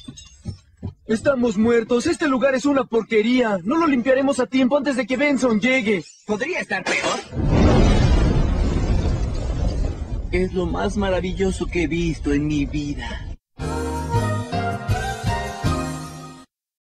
Estamos muertos. Este lugar es una porquería. No lo limpiaremos a tiempo antes de que Benson llegue. ¿Podría estar peor? Es lo más maravilloso que he visto en mi vida.